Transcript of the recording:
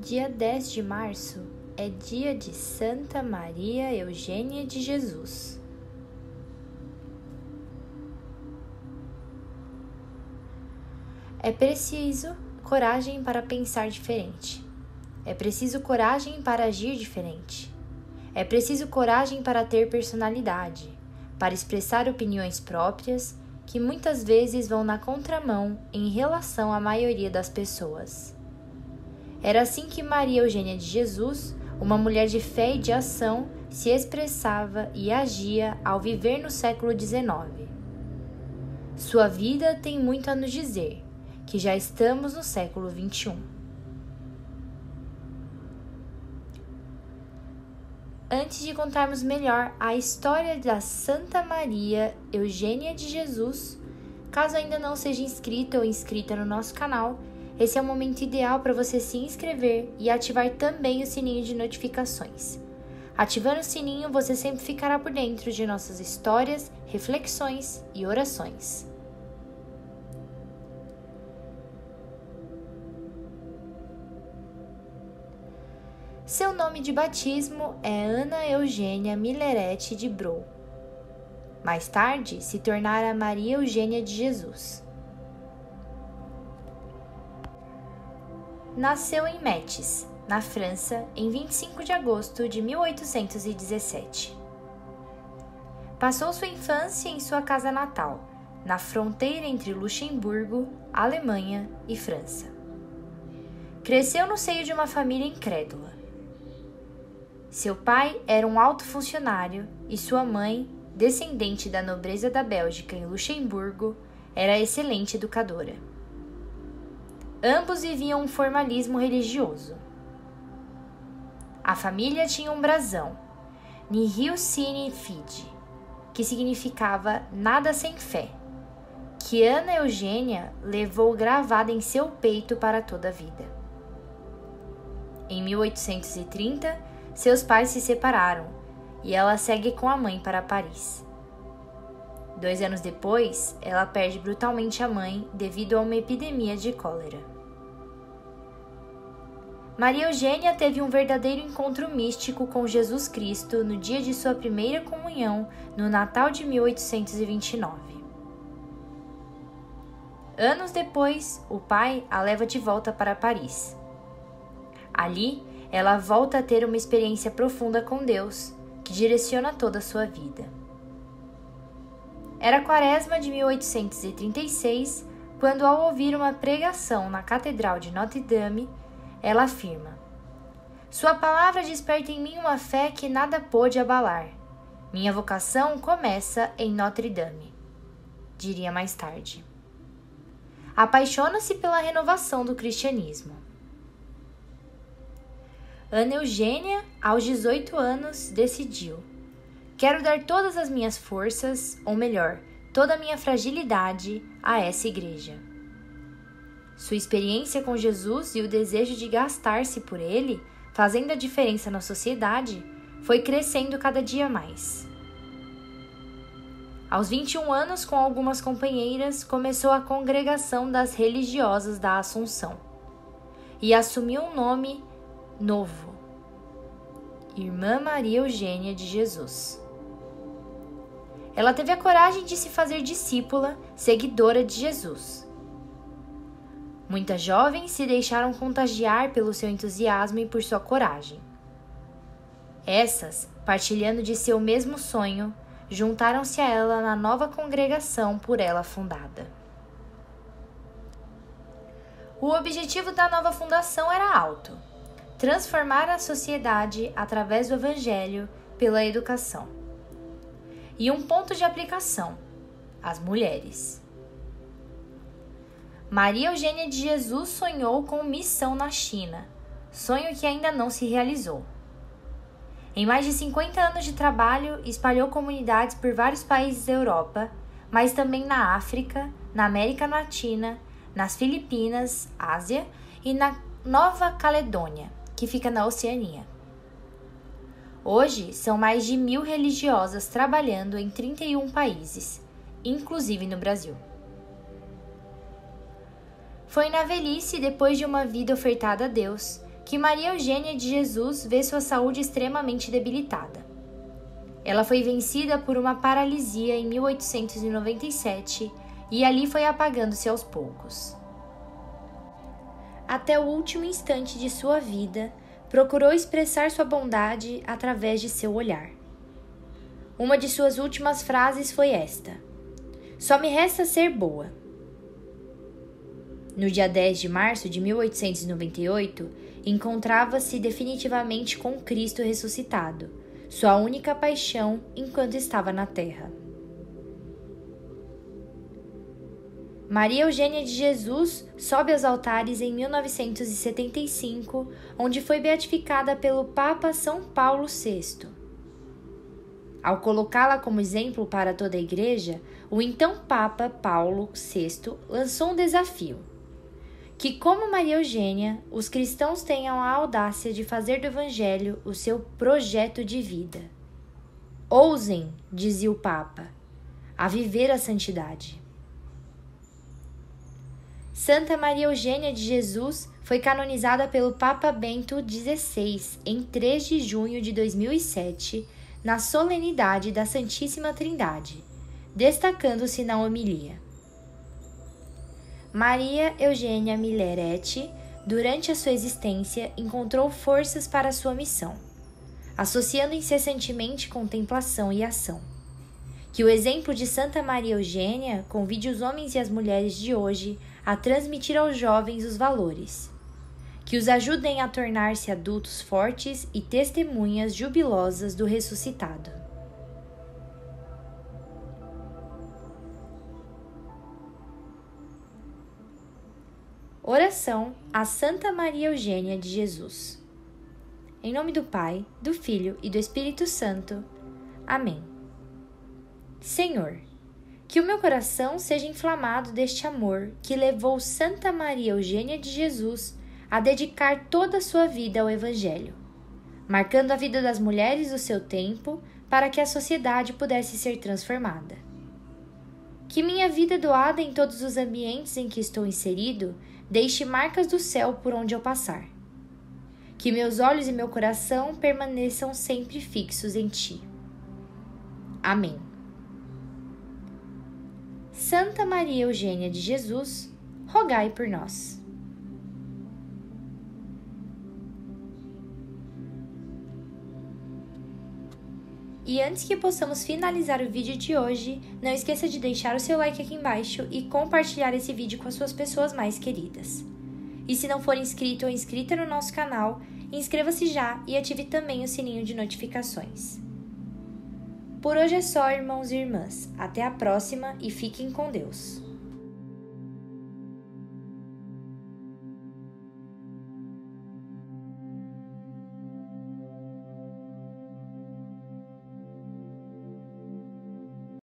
Dia 10 de março é dia de Santa Maria Eugênia de Jesus. É preciso coragem para pensar diferente. É preciso coragem para agir diferente. É preciso coragem para ter personalidade, para expressar opiniões próprias que muitas vezes vão na contramão em relação à maioria das pessoas. Era assim que Maria Eugênia de Jesus, uma mulher de fé e de ação, se expressava e agia ao viver no século XIX. Sua vida tem muito a nos dizer, que já estamos no século XXI. Antes de contarmos melhor a história da Santa Maria Eugênia de Jesus, caso ainda não seja inscrito ou inscrita no nosso canal, esse é o momento ideal para você se inscrever e ativar também o sininho de notificações. Ativando o sininho, você sempre ficará por dentro de nossas histórias, reflexões e orações. Seu nome de batismo é Ana Eugênia Millerete de Brou. Mais tarde, se tornara Maria Eugênia de Jesus. Nasceu em Metz, na França, em 25 de agosto de 1817. Passou sua infância em sua casa natal, na fronteira entre Luxemburgo, Alemanha e França. Cresceu no seio de uma família incrédula. Seu pai era um alto funcionário e sua mãe, descendente da nobreza da Bélgica em Luxemburgo, era excelente educadora. Ambos viviam um formalismo religioso. A família tinha um brasão, Nihil sine fide, que significava nada sem fé, que Ana Eugênia levou gravada em seu peito para toda a vida. Em 1830, seus pais se separaram e ela segue com a mãe para Paris. 2 anos depois, ela perde brutalmente a mãe devido a uma epidemia de cólera. Maria Eugênia teve um verdadeiro encontro místico com Jesus Cristo no dia de sua primeira comunhão, no Natal de 1829. Anos depois, o pai a leva de volta para Paris. Ali, ela volta a ter uma experiência profunda com Deus, que direciona toda a sua vida. Era Quaresma de 1836, quando, ao ouvir uma pregação na Catedral de Notre-Dame, ela afirma: "Sua palavra desperta em mim uma fé que nada pôde abalar. Minha vocação começa em Notre-Dame", diria mais tarde. Apaixona-se pela renovação do cristianismo. Ana Eugênia, aos 18 anos, decidiu: "Quero dar todas as minhas forças, ou melhor, toda a minha fragilidade, a essa igreja." Sua experiência com Jesus e o desejo de gastar-se por ele, fazendo a diferença na sociedade, foi crescendo cada dia mais. Aos 21 anos, com algumas companheiras, começou a Congregação das Religiosas da Assunção e assumiu um nome novo: Irmã Maria Eugênia de Jesus. Ela teve a coragem de se fazer discípula, seguidora de Jesus. Muitas jovens se deixaram contagiar pelo seu entusiasmo e por sua coragem. Essas, partilhando de seu mesmo sonho, juntaram-se a ela na nova congregação por ela fundada. O objetivo da nova fundação era alto: transformar a sociedade através do Evangelho pela educação. E um ponto de aplicação: as mulheres. Maria Eugênia de Jesus sonhou com missão na China, sonho que ainda não se realizou. Em mais de 50 anos de trabalho, espalhou comunidades por vários países da Europa, mas também na África, na América Latina, nas Filipinas, Ásia e na Nova Caledônia, que fica na Oceania. Hoje, são mais de 1.000 religiosas trabalhando em 31 países, inclusive no Brasil. Foi na velhice, depois de uma vida ofertada a Deus, que Maria Eugênia de Jesus vê sua saúde extremamente debilitada. Ela foi vencida por uma paralisia em 1897 e ali foi apagando-se aos poucos. Até o último instante de sua vida, procurou expressar sua bondade através de seu olhar. Uma de suas últimas frases foi esta: "Só me resta ser boa." No dia 10 de março de 1898, encontrava-se definitivamente com Cristo ressuscitado, sua única paixão enquanto estava na terra. Maria Eugênia de Jesus sobe aos altares em 1975, onde foi beatificada pelo Papa São Paulo VI. Ao colocá-la como exemplo para toda a Igreja, o então Papa Paulo VI lançou um desafio: que, como Maria Eugênia, os cristãos tenham a audácia de fazer do Evangelho o seu projeto de vida. Ousem, dizia o Papa, a viver a santidade. Santa Maria Eugênia de Jesus foi canonizada pelo Papa Bento XVI em 3 de junho de 2007, na solenidade da Santíssima Trindade, destacando-se na homilia: Maria Eugênia Mileretti, durante a sua existência, encontrou forças para sua missão, associando incessantemente contemplação e ação. Que o exemplo de Santa Maria Eugênia convide os homens e as mulheres de hoje a transmitir aos jovens os valores, que os ajudem a tornar-se adultos fortes e testemunhas jubilosas do ressuscitado. Oração a Santa Maria Eugênia de Jesus. Em nome do Pai, do Filho e do Espírito Santo. Amém. Senhor, que o meu coração seja inflamado deste amor que levou Santa Maria Eugênia de Jesus a dedicar toda a sua vida ao Evangelho, marcando a vida das mulheres do seu tempo para que a sociedade pudesse ser transformada. Que minha vida doada em todos os ambientes em que estou inserido deixe marcas do céu por onde eu passar. Que meus olhos e meu coração permaneçam sempre fixos em Ti. Amém. Santa Maria Eugênia de Jesus, rogai por nós. E antes que possamos finalizar o vídeo de hoje, não esqueça de deixar o seu like aqui embaixo e compartilhar esse vídeo com as suas pessoas mais queridas. E se não for inscrito ou inscrita no nosso canal, inscreva-se já e ative também o sininho de notificações. Por hoje é só, irmãos e irmãs. Até a próxima e fiquem com Deus.